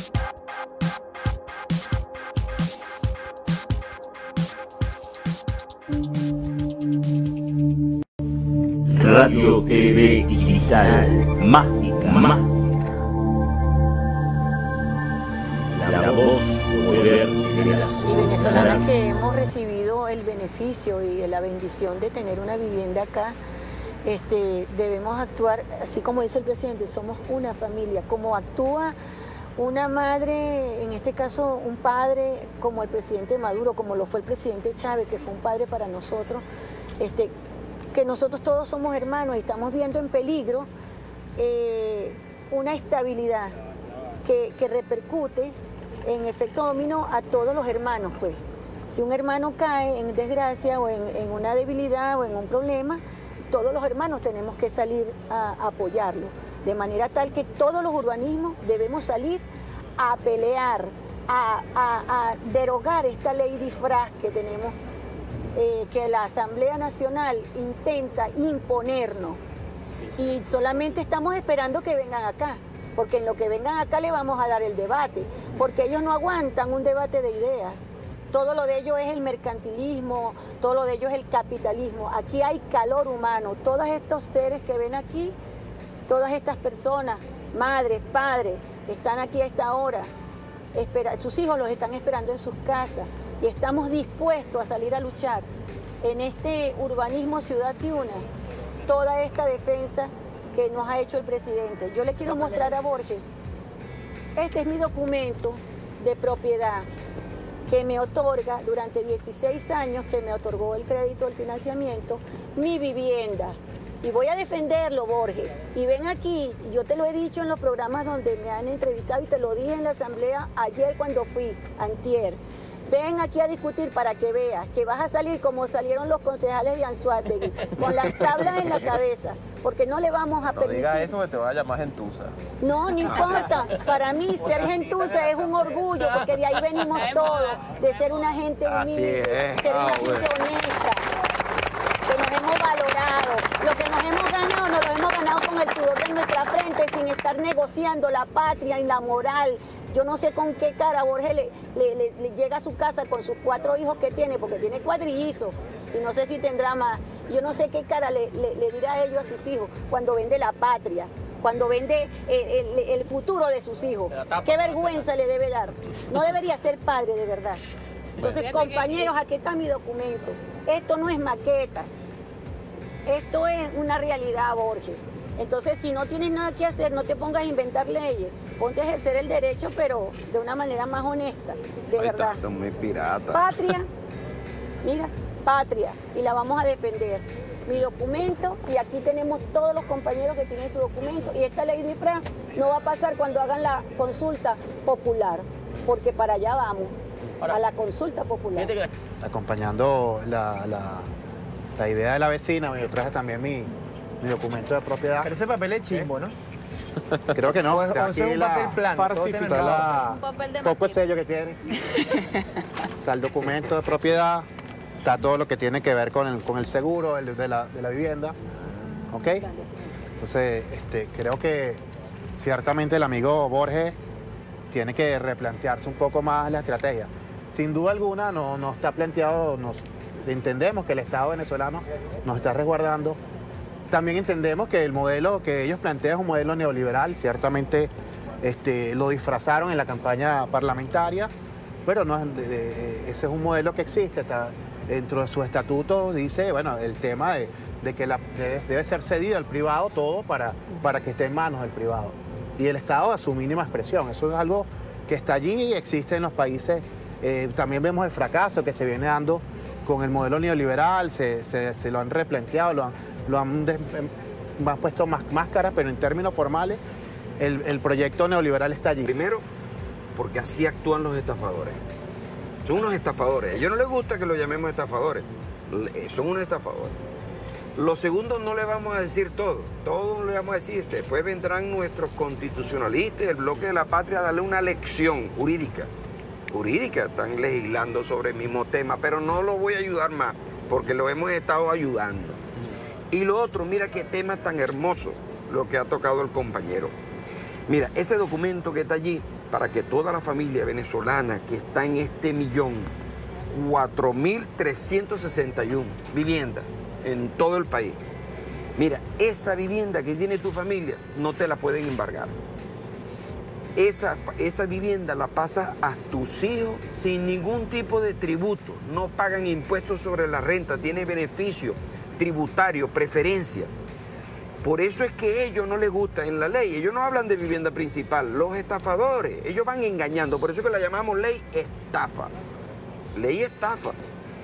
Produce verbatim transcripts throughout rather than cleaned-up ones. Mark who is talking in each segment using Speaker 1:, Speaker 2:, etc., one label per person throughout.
Speaker 1: Radio T V Digital, mágica, mágica. La voz, poder de la
Speaker 2: Y venezolanas que hemos recibido el beneficio y la bendición de tener una vivienda acá, este, debemos actuar, así como dice el presidente, somos una familia, como actúa una madre, en este caso un padre como el presidente Maduro, como lo fue el presidente Chávez, que fue un padre para nosotros, este, que nosotros todos somos hermanos y estamos viendo en peligro eh, una estabilidad que, que repercute en efecto dominó a todos los hermanos, pues. Si un hermano cae en desgracia o en, en una debilidad o en un problema, todos los hermanos tenemos que salir a, a apoyarlo, de manera tal que todos los urbanismos debemos salir a pelear, a, a, a derogar esta ley disfraz que tenemos, eh, que la Asamblea Nacional intenta imponernos, y solamente estamos esperando que vengan acá, porque en lo que vengan acá le vamos a dar el debate, porque ellos no aguantan un debate de ideas. Todo lo de ellos es el mercantilismo, todo lo de ellos es el capitalismo. Aquí hay calor humano. Todos estos seres que ven aquí, todas estas personas, madres, padres, están aquí a esta hora. Espera, sus hijos los están esperando en sus casas y estamos dispuestos a salir a luchar en este urbanismo Ciudad Tiuna, toda esta defensa que nos ha hecho el presidente. Yo le quiero mostrar a Borges, este es mi documento de propiedad que me otorga durante dieciséis años, que me otorgó el crédito del financiamiento, mi vivienda. Y voy a defenderlo, Borges. Y ven aquí, yo te lo he dicho en los programas donde me han entrevistado y te lo dije en la asamblea ayer cuando fui, antier. Ven aquí a discutir para que veas que vas a salir como salieron los concejales de Anzoátegui, con las tablas en la cabeza, porque no le vamos a permitir.
Speaker 3: No digas eso que te va a llamar gentuza.
Speaker 2: No, no importa. Para mí ser gentuza es un orgullo, porque de ahí venimos todos, de ser una gente humilde, ser una gente honesta, que nos hemos valorado. Lo que nos hemos ganado, nos lo hemos ganado con el sudor de nuestra frente, sin estar negociando la patria y la moral. Yo no sé con qué cara Borges le, le, le, le llega a su casa con sus cuatro hijos que tiene, porque tiene cuadrillizos, y no sé si tendrá más. Yo no sé qué cara le, le, le dirá a ellos a sus hijos cuando vende la patria, cuando vende el, el, el futuro de sus hijos. Qué vergüenza le debe dar. No debería ser padre de verdad. Entonces, compañeros, aquí está mi documento. Esto no es maqueta. Esto es una realidad, Borges. Entonces, si no tienes nada que hacer, no te pongas a inventar leyes. Ponte a ejercer el derecho, pero de una manera más honesta, de
Speaker 4: Ay,
Speaker 2: verdad.
Speaker 4: Son muy piratas.
Speaker 2: Patria, mira, patria, y la vamos a defender. Mi documento, y aquí tenemos todos los compañeros que tienen su documento, y esta ley de disfraz no va a pasar cuando hagan la consulta popular, porque para allá vamos, a la consulta popular.
Speaker 5: Acompañando la, la, la idea de la vecina, yo traje también mi, mi documento de propiedad.
Speaker 3: Pero ese papel es chimbo, ¿no?
Speaker 5: Creo que no.
Speaker 3: O es, o es un papel plano.
Speaker 5: Falsificado. La...
Speaker 6: Un papel de
Speaker 5: poco el sello que tiene. Está el documento de propiedad, está todo lo que tiene que ver con el, con el seguro el, de, la, de la vivienda. ¿Ok? Entonces, este, creo que ciertamente el amigo Borges tiene que replantearse un poco más la estrategia. Sin duda alguna no, no está planteado, nos, entendemos que el Estado venezolano nos está resguardando. También entendemos que el modelo que ellos plantean es un modelo neoliberal, ciertamente este, lo disfrazaron en la campaña parlamentaria, pero no es, de, de, ese es un modelo que existe. Está, dentro de su estatuto dice, bueno, el tema de, de que la, debe, debe ser cedido al privado todo para, para que esté en manos del privado. Y el Estado a su mínima expresión. Eso es algo que está allí y existe en los países. Eh, también vemos el fracaso que se viene dando con el modelo neoliberal, se, se, se lo han replanteado, lo han, lo han, des, han puesto más máscaras, pero en términos formales el, el proyecto neoliberal está allí.
Speaker 4: Primero, porque así actúan los estafadores. Son unos estafadores. A ellos no les gusta que los llamemos estafadores. Son unos estafadores. Lo segundo, no le vamos a decir todo. Todo le vamos a decir. Después vendrán nuestros constitucionalistas, el bloque de la patria, a darle una lección jurídica. Jurídica, están legislando sobre el mismo tema, pero no lo voy a ayudar más, porque lo hemos estado ayudando. Y lo otro, mira qué tema tan hermoso lo que ha tocado el compañero. Mira, ese documento que está allí para que toda la familia venezolana que está en este millón, cuatro mil trescientos sesenta y uno viviendas en todo el país, mira, esa vivienda que tiene tu familia no te la pueden embargar. Esa, esa vivienda la pasas a tus hijos sin ningún tipo de tributo. No pagan impuestos sobre la renta, tiene beneficio tributario, preferencia. Por eso es que a ellos no les gusta en la ley. Ellos no hablan de vivienda principal, los estafadores. Ellos van engañando, por eso es que la llamamos ley estafa. Ley estafa.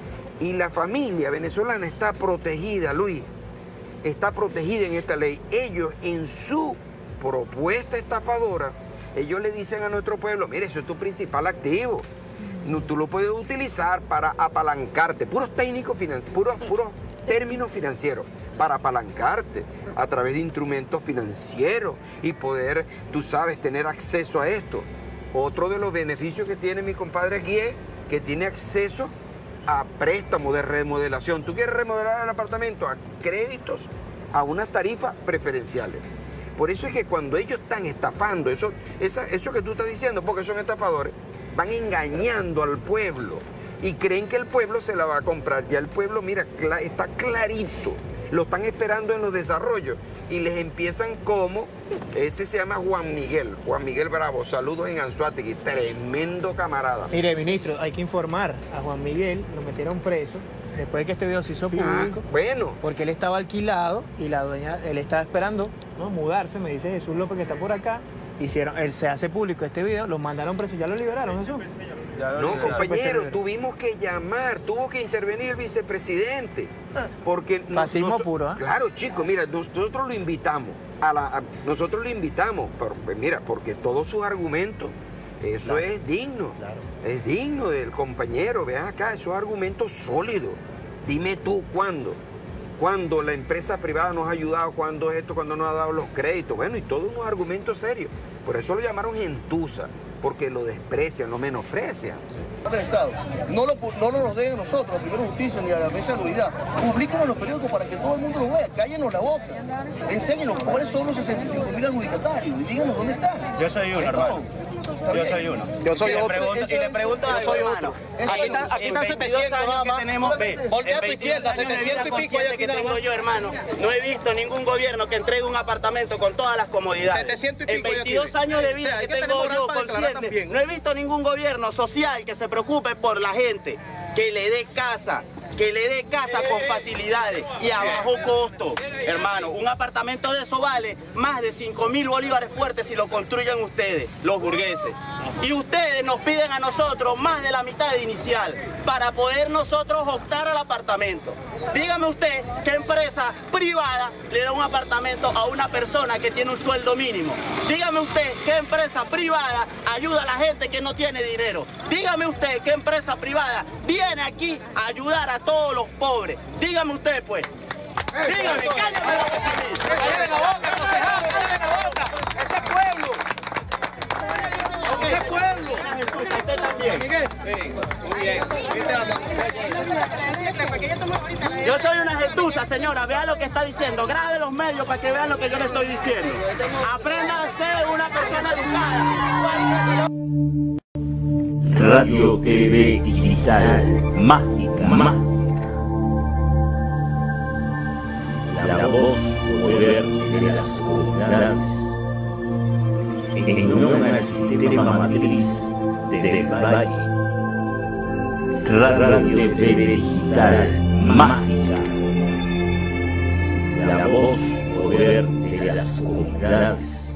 Speaker 4: Y la familia venezolana está protegida, Luis. Está protegida en esta ley. Ellos en su propuesta estafadora, ellos le dicen a nuestro pueblo, mire, eso es tu principal activo. No, tú lo puedes utilizar para apalancarte. Puros técnicos financieros, puros, puros términos financieros, para apalancarte a través de instrumentos financieros y poder, tú sabes, tener acceso a esto. Otro de los beneficios que tiene mi compadre aquí es que tiene acceso a préstamos de remodelación. Tú quieres remodelar el apartamento, a créditos, a unas tarifas preferenciales. Por eso es que cuando ellos están estafando, eso, esa, eso que tú estás diciendo, porque son estafadores, van engañando al pueblo y creen que el pueblo se la va a comprar. Ya el pueblo, mira, cla- está clarito, lo están esperando en los desarrollos y les empiezan como, ese se llama Juan Miguel, Juan Miguel Bravo, saludos en Anzoátegui, tremendo camarada.
Speaker 3: Mire, ministro, hay que informar a Juan Miguel, lo metieron preso, después de que este video se hizo
Speaker 4: Sí,
Speaker 3: público,
Speaker 4: bueno,
Speaker 3: porque él estaba alquilado y la dueña, él estaba esperando, ¿no?, mudarse, me dice Jesús López que está por acá, hicieron, él se hace público este video, lo mandaron preso, ya lo liberaron, Jesús.
Speaker 4: no, compañero, tuvimos que llamar, tuvo que intervenir el vicepresidente, porque no-
Speaker 3: Fascismo
Speaker 4: noso-
Speaker 3: puro, ¿eh?
Speaker 4: Claro, chicos, mira, nosotros lo invitamos, a la, a- nosotros lo invitamos, pero, pues, mira, porque todos sus argumentos, eso
Speaker 5: Claro.
Speaker 4: es digno,
Speaker 5: Claro.
Speaker 4: es digno del compañero, vean acá, esos argumentos sólidos. Dime tú cuándo, cuando la empresa privada nos ha ayudado, cuando esto, cuando nos ha dado los créditos, bueno, y todos unos argumentos serios. Por eso lo llamaron gentuza, porque lo desprecian, lo menosprecian.
Speaker 6: del Estado. No lo, pu- no nos dejen a nosotros, primero justicia ni a la mesa de unidad. Publíquenos en los periódicos para que todo el mundo lo vea, cállenos la boca. Enséñenos cuáles son los sesenta y cinco mil adjudicatarios y díganos dónde están.
Speaker 7: Yo soy uno,
Speaker 6: Es
Speaker 7: hermano.
Speaker 6: todo. Está
Speaker 7: Yo
Speaker 6: bien.
Speaker 7: soy uno.
Speaker 6: Yo soy
Speaker 7: y le
Speaker 6: otro.
Speaker 7: pregunto,
Speaker 6: Eso
Speaker 7: y le
Speaker 6: es-
Speaker 7: pregunto
Speaker 6: yo
Speaker 7: algo,
Speaker 6: soy
Speaker 7: hermano.
Speaker 6: otro.
Speaker 7: Aquí
Speaker 6: Eso
Speaker 7: están,
Speaker 6: es-
Speaker 7: aquí
Speaker 6: en
Speaker 7: están
Speaker 6: veintidós
Speaker 7: setecientos
Speaker 6: años
Speaker 7: nada
Speaker 6: que
Speaker 7: más.
Speaker 6: tenemos,
Speaker 7: Ve,
Speaker 6: ve, voltea
Speaker 7: en
Speaker 6: a tu izquierda,
Speaker 7: veintidós años de
Speaker 6: setecientos
Speaker 7: vida
Speaker 6: y pico hay
Speaker 7: consciente
Speaker 6: aquí
Speaker 7: que
Speaker 6: nada
Speaker 7: tengo
Speaker 6: más.
Speaker 7: yo, hermano. No he visto ningún gobierno que entregue un apartamento con todas las comodidades.
Speaker 6: setecientos y
Speaker 7: En
Speaker 6: pico ya
Speaker 7: veintidós
Speaker 6: tiene.
Speaker 7: años de
Speaker 6: O sea,
Speaker 7: vida
Speaker 6: hay
Speaker 7: que
Speaker 6: que
Speaker 7: tengo
Speaker 6: tener
Speaker 7: yo
Speaker 6: moral para declarar
Speaker 7: consciente,
Speaker 6: también.
Speaker 7: no he visto ningún gobierno social que se preocupe por la gente, que le dé casa, que le dé casa con facilidades y a bajo costo. Hermano, un apartamento de eso vale más de cinco mil bolívares fuertes si lo construyen ustedes, los burgueses. Y ustedes nos piden a nosotros más de la mitad de inicial para poder nosotros optar al apartamento. Dígame usted qué empresa privada le da un apartamento a una persona que tiene un sueldo mínimo. Dígame usted qué empresa privada ayuda a la gente que no tiene dinero. Dígame usted qué empresa privada viene aquí a ayudar a todos los pobres. Dígame usted, pues. Dígame, cállame la boca a mí.
Speaker 6: ¡Cállale la boca, concejal! ¡Cállale la boca! ¡Ese es pueblo! ¡Ese es pueblo!
Speaker 7: Usted también.
Speaker 6: Muy bien.
Speaker 7: Yo soy una gentuza, señora. Vea lo que está diciendo. Grabe los medios para que vean lo que yo le estoy diciendo. Aprenda a ser una persona educada.
Speaker 1: Radio T V Digital Mágica, mágica. La voz poder de las comunidades. En unión al sistema matriz de Valle. Radio T V Digital Mágica. La voz poder de las comunidades.